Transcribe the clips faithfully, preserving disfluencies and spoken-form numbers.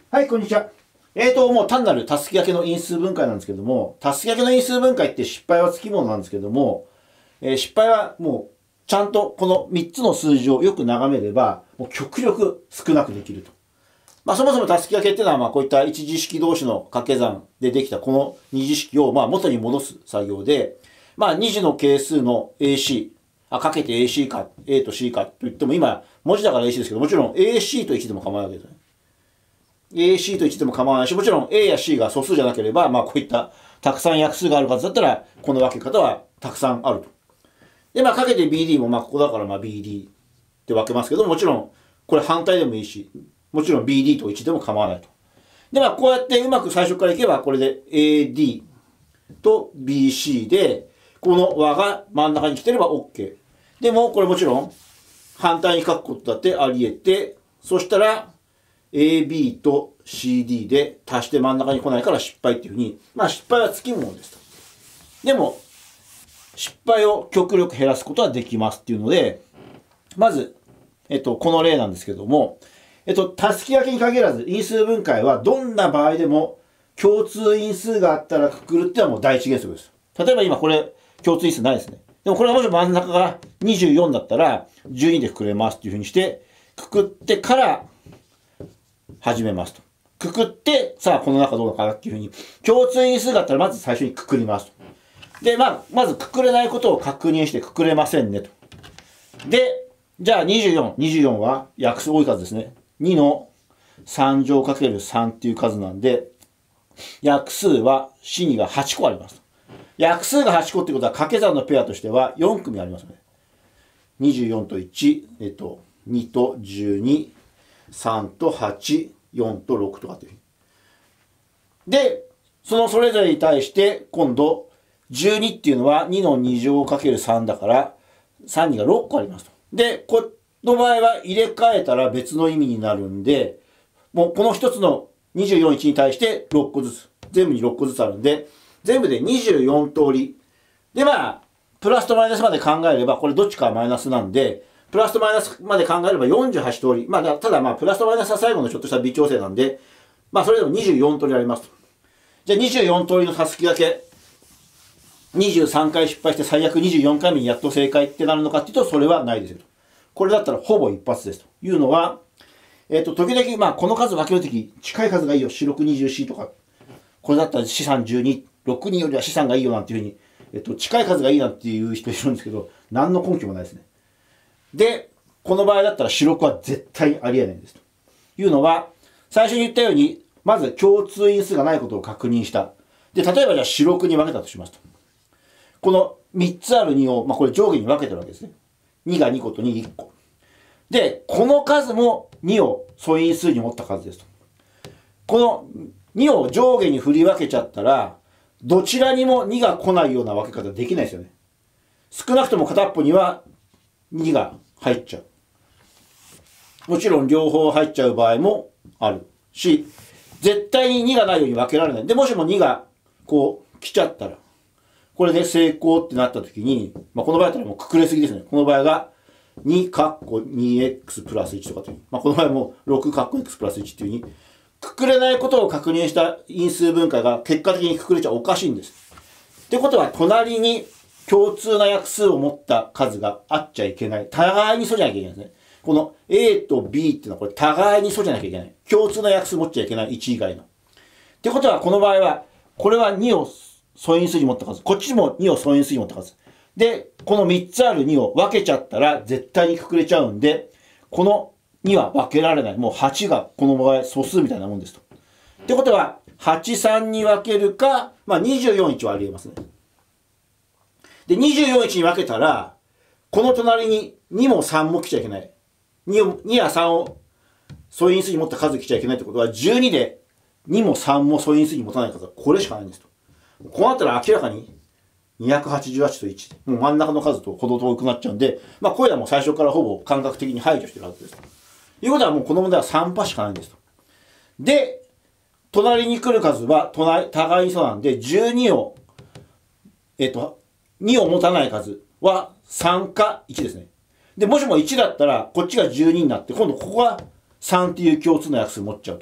はい、こんにちは。えーと、もう単なるたすき掛けの因数分解なんですけども、たすき掛けの因数分解って失敗はつきものなんですけども、えー失敗はもう、ちゃんとこのみっつの数字をよく眺めれば、もう極力少なくできると。まあそもそもたすき掛けっていうのは、まあこういった一次式同士の掛け算でできたこの二次式をまあ元に戻す作業で、まあ二次の係数の エーシー、あ、かけて エーシー か、A と C かと言っても今、文字だから エーシー ですけど、もちろん エーシー といちでも構わないわけですね。エーシー といちでも構わないし、もちろん A や C が素数じゃなければ、まあこういったたくさん約数がある数だったら、この分け方はたくさんあると。で、まあかけて ビーディー もまあここだからまあ ビーディー って分けますけど、もちろんこれ反対でもいいし、もちろん ビーディー といちでも構わないと。で、まあこうやってうまく最初からいけば、これで エーディー と ビーシー で、この和が真ん中に来てれば OK。でもこれもちろん反対に書くことだってあり得て、そしたら エービー と シーディー で足して真ん中に来ないから失敗っていうふうに、まあ失敗はつきものですと。でも、失敗を極力減らすことはできますっていうので、まず、えっと、この例なんですけども、えっと、たすき掛けに限らず因数分解はどんな場合でも共通因数があったらくくるっていうのはもう第一原則です。例えば今これ共通因数ないですね。でもこれがもし真ん中がにじゅうよんだったらじゅうにでくくれますっていうふうにして、くくってから始めますと。くくって、さあこの中どうかなっていうふうに、共通因数があったらまず最初にくくりますと。で、まあ、まずくくれないことを確認してくくれませんねと。で、じゃあにじゅうよん。にじゅうよんは約数多い数ですね。にのさん乗かけるさんっていう数なんで、約数は子にがはちこあります。約数がはちこってことは掛け算のペアとしてはよん組ありますよね。にじゅうよんといち、えっと、にとじゅうに、さんとはち、よんとろくとかっていう。で、そのそれぞれに対して今度じゅうにっていうのはにのに乗かけるさんだからさんにがろっこありますと。で、この場合は入れ替えたら別の意味になるんで、もうこの一つのにじゅうよん、いちに対してろっこずつ、全部にろっこずつあるんで、全部でにじゅうよん通り。で、まあ、プラスとマイナスまで考えれば、これどっちかはマイナスなんで、プラスとマイナスまで考えればよんじゅうはち通り。まあ、ただまあ、プラスとマイナスは最後のちょっとした微調整なんで、まあ、それでもにじゅうよん通りありますと。じゃあにじゅうよん通りのたすき掛け。にじゅうさんかい失敗して最悪にじゅうよんかいめにやっと正解ってなるのかっていうと、それはないですよと。これだったらほぼ一発ですというのは、えっと、時々、まあ、この数分けるとき、近い数がいいよ。四六二十四とか。これだったら四三十二。六人よりは四三がいいよなんていうふうに、えっと、近い数がいいなんていう人いるんですけど、何の根拠もないですね。で、この場合だったら四六は絶対ありえないんですというのは、最初に言ったように、まず共通因数がないことを確認した。で、例えばじゃあ四六に分けたとしますと。このみっつあるにを、まあこれ上下に分けてるわけですね。にがにことにいっこ。で、この数もにを素因数に持った数ですと。このにを上下に振り分けちゃったら、どちらにもにが来ないような分け方できないですよね。少なくとも片っぽにはにが入っちゃう。もちろん両方入っちゃう場合もあるし、絶対ににがないように分けられない。で、もしもにがこう来ちゃったら、これで成功ってなった時に、まあ、この場合だったらもうくくれすぎですね。この場合がにかっこにエックス プラスいちとかという。まあ、この場合もろくかっこ X プラスいちっていうふうに、くくれないことを確認した因数分解が結果的にくくれちゃおかしいんです。ってことは、隣に共通な約数を持った数があっちゃいけない。互いにそうじゃなきゃいけないですね。この A と B っていうのはこれ互いにそうじゃなきゃいけない。共通な約数持っちゃいけない。いち以外の。ってことは、この場合は、これはにを素因数に持った数。こっちもにを素因数に持った数。で、このみっつあるにを分けちゃったら絶対にくくれちゃうんで、このには分けられない。もうはちがこの場合素数みたいなもんですと。ってことは、はち、さんに分けるか、まあにじゅうよん、いちはありえますね。で、にじゅうよん、いちに分けたら、この隣ににもさんも来ちゃいけない。に, をにやさんを素因数に持った数来ちゃいけないってことは、じゅうにでにもさんも素因数に持たない数はこれしかないんですと。こうなったら明らかににひゃくはちじゅうはちといち。もう真ん中の数とほど遠くなっちゃうんで、まあこれはもう最初からほぼ感覚的に排除してるはずですと。いうことはもうこの問題はさんパしかないんですと。で、隣に来る数は隣互いにそうなんで、じゅうにを、えっと、にを持たない数はさんかいちですね。で、もしもいちだったら、こっちがじゅうにになって、今度ここがさんっていう共通の約数持っちゃうと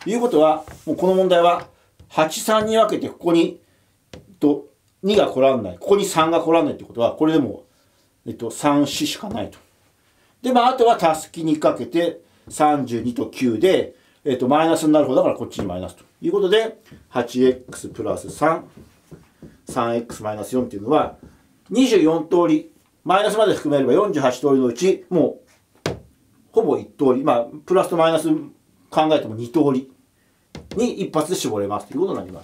いうことは、もうこの問題は、はち、さんに分けて、ここに、えっと、にが来らんない。ここにさんが来らんないってことは、これでも、えっと、さん、よんしかないと。で、まあ、あとはたすきにかけて、さんじゅうにときゅうで、えっと、マイナスになる方だからこっちにマイナスということで、はちエックス プラスさん、さんエックス マイナスよんっていうのは、にじゅうよん通り、マイナスまで含めればよんじゅうはち通りのうち、もう、ほぼいち通り、まあ、プラスとマイナス考えてもに通りに一発で絞れますということになります。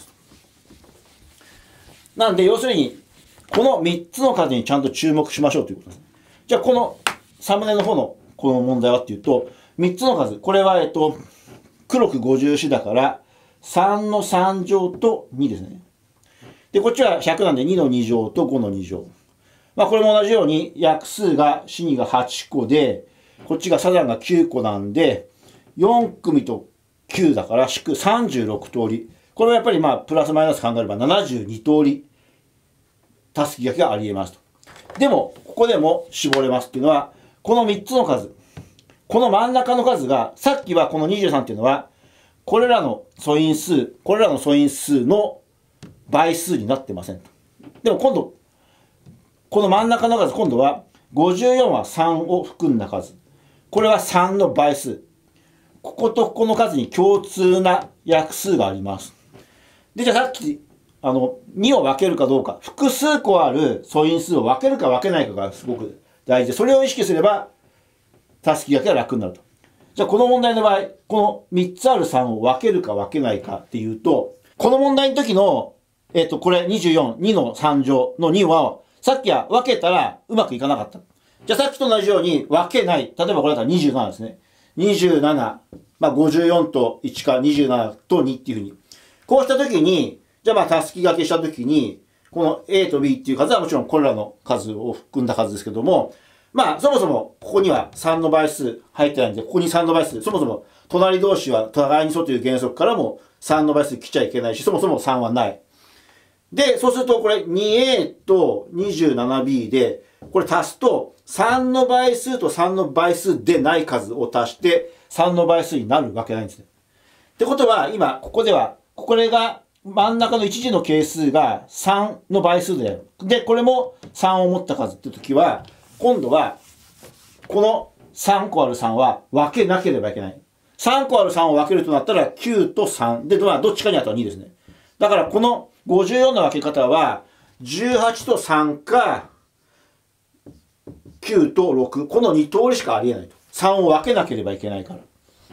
なんで、要するに、このみっつの数にちゃんと注目しましょうということです。じゃあ、このサムネの方のこの問題はっていうと、みっつの数、これは、えっと、黒くごじゅうよんだから、さんのさん乗とにですね。で、こっちはひゃくなんでにのに乗とごのに乗。まあ、これも同じように、約数が、死にがはち個で、こっちがサザンがきゅう個なんで、よん組ときゅうだから、祝さんじゅうろく通り。これはやっぱりまあ、プラスマイナス考えればななじゅうに通り、たすき掛けがあり得ますと。でも、ここでも絞れますっていうのは、このみっつの数。この真ん中の数が、さっきはこのにじゅうさんっていうのは、これらの素因数、これらの素因数の倍数になってませんと。でも今度、この真ん中の数、今度は、ごじゅうよんはさんを含んだ数。これはさんの倍数。こことここの数に共通な約数があります。で、じゃあさっき、あの、にを分けるかどうか、複数個ある素因数を分けるか分けないかがすごく大事で、それを意識すれば、たすき掛けが楽になると。じゃあこの問題の場合、このみっつあるさんを分けるか分けないかっていうと、この問題の時の、えっと、これにじゅうよん、にのさん乗のには、さっきは分けたらうまくいかなかった。じゃあさっきと同じように分けない。例えばこれだったらにじゅうななですね。にじゅうなな、まあごじゅうよんといちかにじゅうななとにっていうふうに。こうした時に、じゃあまあたすき掛けした時に、この A と B っていう数はもちろんこれらの数を含んだ数ですけども、まあそもそもここにはさんの倍数入ってないんで、ここにさんの倍数、そもそも隣同士は互いに素という原則からもさんの倍数来ちゃいけないし、そもそもさんはない。で、そうするとこれ にエー と にじゅうななビー で、これ足すとさんの倍数とさんの倍数でない数を足してさんの倍数になるわけないんですね。ってことは今ここでは、これが真ん中の一次の係数がさんの倍数である。で、これもさんを持った数って時は、今度はこのさん個あるさんは分けなければいけない。さん個あるさんを分けるとなったらきゅうとさん。で、まあどっちかにあとはにですね。だからこのごじゅうよんの分け方は、じゅうはちとさんか、きゅうとろく。このに通りしかありえないと。さんを分けなければいけないから。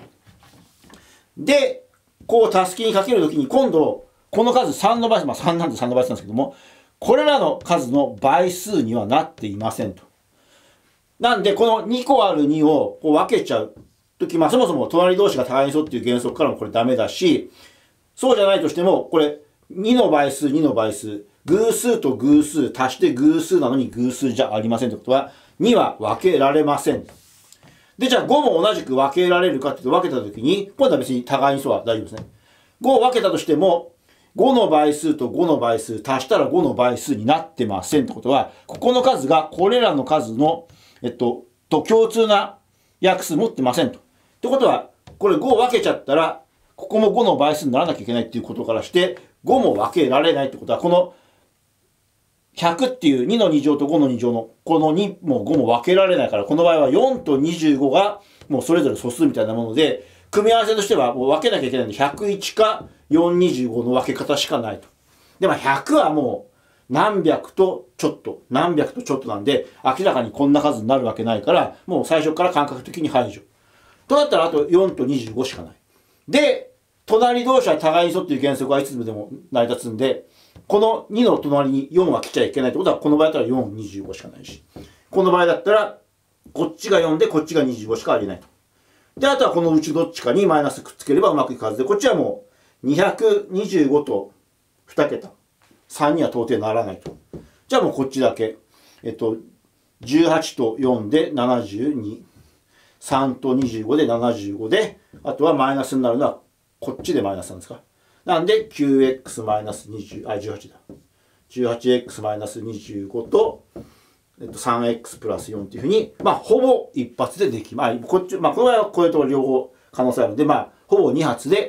で、こう、たすきにかけるときに、今度、この数さんの倍数、まあさんなんでさんの倍数なんですけども、これらの数の倍数にはなっていませんと。なんで、このに個あるにをこう分けちゃうとき、まあそもそも隣同士が互いに沿っていう原則からもこれダメだし、そうじゃないとしても、これ、にの倍数、にの倍数、偶数と偶数足して偶数なのに偶数じゃありませんってことは、には分けられません。で、じゃあごも同じく分けられるかっていうと分けたときに、今度は別に互いにそうは大丈夫ですね。ごを分けたとしても、ごの倍数とごの倍数足したらごの倍数になってませんってことは、ここの数がこれらの数の、えっと、と共通な約数持ってませんと。ってことは、これごを分けちゃったら、ここもごの倍数にならなきゃいけないっていうことからして、ごも分けられないってことは、このひゃくっていうにのに乗とごのに乗のこのにもごも分けられないから、この場合はよんとにじゅうごがもうそれぞれ素数みたいなもので、組み合わせとしてはもう分けなきゃいけないんで、ひゃくいちかよんにじゅうごの分け方しかないと。で、まあひゃくはもう何百とちょっと、何百とちょっとなんで、明らかにこんな数になるわけないから、もう最初から感覚的に排除。となったらあとよんとにじゅうごしかない。で、隣同士は互いに沿っている原則はいつでも成り立つんで、このにの隣によんは来ちゃいけないってことは、この場合だったらよん、にじゅうごしかないし、この場合だったら、こっちがよんでこっちがにじゅうごしかありえないと。で、あとはこのうちどっちかにマイナスくっつければうまくいくはずで、こっちはもうにひゃくにじゅうごとに桁。さんには到底ならないと。じゃあもうこっちだけ。えっと、じゅうはちとよんでななじゅうに。さんとにじゅうごでななじゅうごで、あとはマイナスになるのはこっちでマイナスなんですか。なんで きゅうエックスマイナスにじゅう、あ、じゅうはちだ。じゅうはちエックスマイナスにじゅうご と、えっと、さんエックスプラスよんっていうふうに、まあ、ほぼ一発でできます。まあ、こっち、まあ、この場合はこれと両方可能性あるんで、まあ、ほぼに発で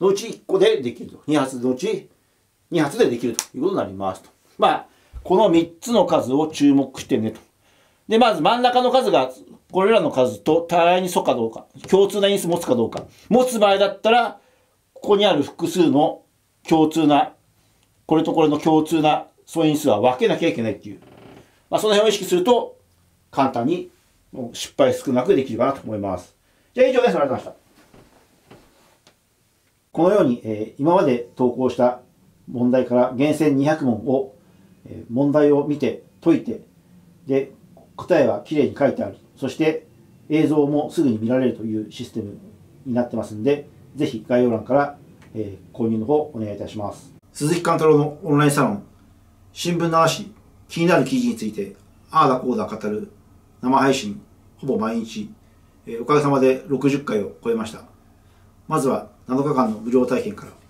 のうちいっこでできると。に発のうちに発でできるということになりますと。まあ、このみっつの数を注目してねと。で、まず真ん中の数が、これらの数と互いに素かどうか、共通な因数持つかどうか。持つ場合だったら、ここにある複数の共通な、これとこれの共通な素因数は分けなきゃいけないっていう。まあ、その辺を意識すると、簡単に失敗少なくできるかなと思います。じゃあ以上です。ありがとうございました。このように、えー、今まで投稿した問題から厳選にひゃく問を、えー、問題を見て解いて、で、答えはきれいに書いてある。そして映像もすぐに見られるというシステムになってますんで、ぜひ概要欄から、えー、購入の方お願いいたします。鈴木貫太郎のオンラインサロン、新聞流し、気になる記事について、ああだこうだ語る生配信、ほぼ毎日、えー、おかげさまでろくじゅっかいを超えました。まずはなのかかんの無料体験から。